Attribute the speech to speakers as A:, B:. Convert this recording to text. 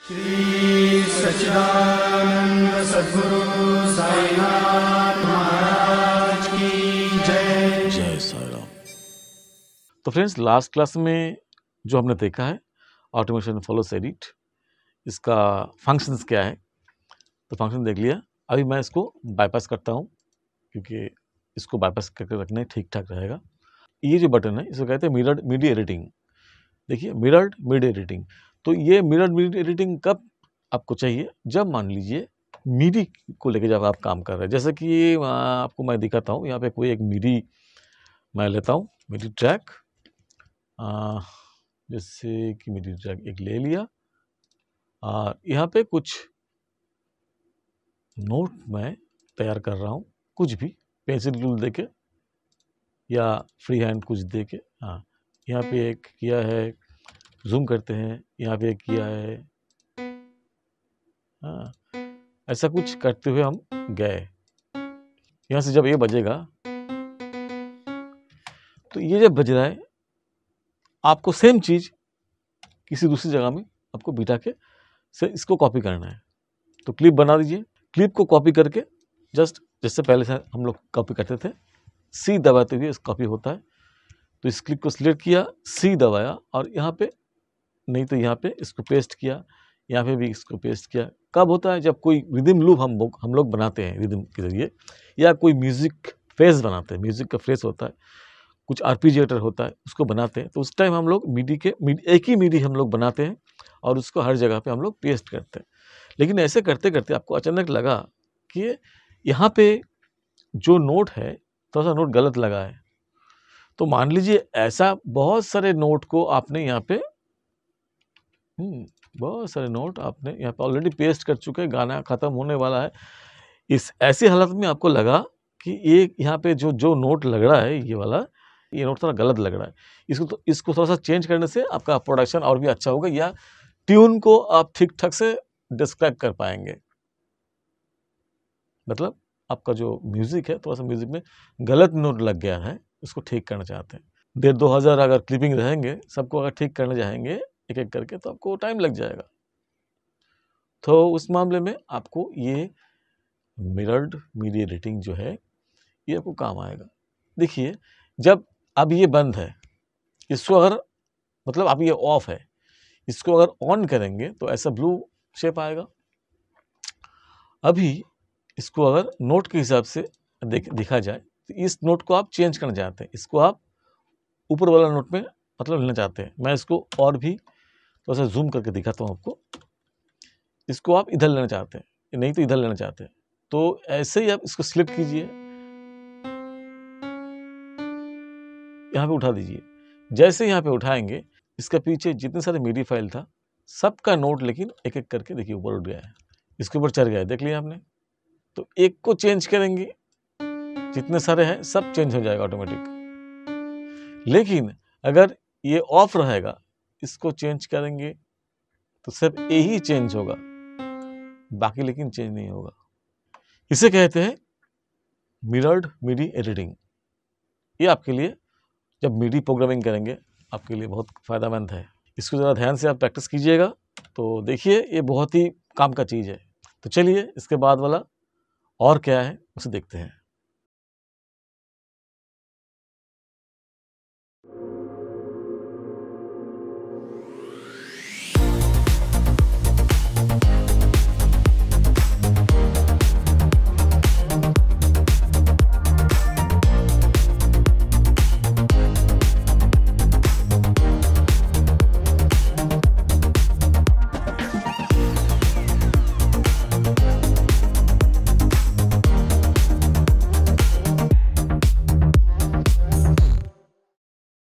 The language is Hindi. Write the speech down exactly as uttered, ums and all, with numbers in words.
A: श्री सच्चिदानंद सद्गुरु साईनाथ महाराज की जय।
B: जय साई राम। तो फ्रेंड्स, लास्ट क्लास में जो हमने देखा है ऑटोमेशन फॉलोस एडिट, इसका फंक्शंस क्या है, तो फंक्शन देख लिया। अभी मैं इसको बाईपास करता हूँ क्योंकि इसको बाईपास करके रखना ठीक ठाक रहेगा। ये जो बटन है इसको कहते हैं मिरर्ड मीडिया एडिटिंग। देखिए, मिरर्ड मीडिया एडिटिंग। तो ये मिरर्ड मीडिया एडिटिंग कब आपको चाहिए? जब मान लीजिए मीडी को लेके जब आप काम कर रहे हैं, जैसे कि आपको मैं दिखाता हूँ। यहाँ पे कोई एक मीडी मैं लेता हूँ, मीडी ट्रैक, जैसे कि मीडी ट्रैक एक ले लिया और यहाँ पे कुछ नोट मैं तैयार कर रहा हूँ, कुछ भी पेंसिल टूल देके या फ्री हैंड कुछ देके। हाँ, यहाँ पे एक किया है, जूम करते हैं, यहाँ पे एक किया है। हाँ, ऐसा कुछ करते हुए हम गए। यहाँ से जब ये बजेगा, तो ये जब बज रहा है, आपको सेम चीज किसी दूसरी जगह में आपको बिठा के से इसको कॉपी करना है। तो क्लिप बना दीजिए। क्लिप को कॉपी करके जस्ट जैसे पहले से हम लोग कॉपी करते थे, सी दबाते हुए इस कॉपी होता है। तो इस क्लिप को सिलेक्ट किया, सी दबाया और यहाँ पे नहीं तो यहाँ पे इसको पेस्ट किया, यहाँ पे भी इसको पेस्ट किया। कब होता है? जब कोई रिदम लूप हम हम लोग बनाते हैं रिदम के जरिए, या कोई म्यूजिक फेज बनाते हैं, म्यूजिक का फेज होता है, कुछ आर्पिजिएटर होता है, उसको बनाते हैं। तो उस टाइम हम लोग मीडी के मीडी, एक ही मीडी हम लोग बनाते हैं और उसको हर जगह पे हम लोग पेस्ट करते हैं। लेकिन ऐसे करते करते आपको अचानक लगा कि यहाँ पे जो नोट है थोड़ा सा नोट गलत लगा है। तो मान लीजिए ऐसा बहुत सारे नोट को आपने यहाँ पे हम्म बहुत सारे नोट आपने यहाँ पे ऑलरेडी पेस्ट कर चुके हैं, गाना खत्म होने वाला है। इस ऐसी हालत में आपको लगा कि ये यहाँ पे जो जो नोट लग रहा है, ये वाला ये नोट थोड़ा गलत लग रहा है। इसको तो इसको थोड़ा सा चेंज करने से आपका प्रोडक्शन और भी अच्छा होगा, या ट्यून को आप ठीक ठाक से डिस्क्राइब कर पाएंगे। मतलब आपका जो म्यूजिक है, थोड़ा सा म्यूजिक में गलत नोट लग गया है, इसको ठीक करना चाहते हैं। डेढ़ दो हज़ार अगर क्लिपिंग रहेंगे, सबको अगर ठीक करने जाएंगे एक एक करके, तो आपको टाइम लग जाएगा। तो उस मामले में आपको ये मिरर्ड मीडिया एडिटिंग जो है, ये आपको काम आएगा। देखिए, जब अब ये बंद है, इसको अगर मतलब अब ये ऑफ है, इसको अगर ऑन करेंगे तो ऐसा ब्लू शेप आएगा। अभी इसको अगर नोट के हिसाब से देख दिखा जाए, तो इस नोट को आप चेंज करना चाहते हैं, इसको आप ऊपर वाला नोट में मतलब लेना चाहते हैं। मैं इसको और भी थोड़ा सा जूम करके दिखाता हूँ आपको। इसको आप इधर लेना चाहते हैं, नहीं तो इधर लेना चाहते हैं, तो ऐसे ही आप इसको सिलेक्ट कीजिए, यहाँ पे उठा दीजिए। जैसे यहाँ पे उठाएंगे, इसके पीछे जितने सारे मीडी फाइल था, सबका नोट लेकिन एक एक करके देखिए ऊपर उठ गया है, इसके ऊपर चढ़ गया है, देख लिया आपने। तो एक को चेंज करेंगे, जितने सारे हैं सब चेंज हो जाएगा ऑटोमेटिक। लेकिन अगर ये ऑफ रहेगा, इसको चेंज करेंगे तो सिर्फ यही चेंज होगा, बाकी लेकिन चेंज नहीं होगा। इसे कहते हैं मिरर्ड मीडी एडिटिंग। ये आपके लिए जब मीडी प्रोग्रामिंग करेंगे, आपके लिए बहुत फायदेमंद है। इसको ज़रा ध्यान से आप प्रैक्टिस कीजिएगा, तो देखिए ये बहुत ही काम का चीज़ है। तो चलिए इसके बाद वाला और क्या है उसे देखते हैं।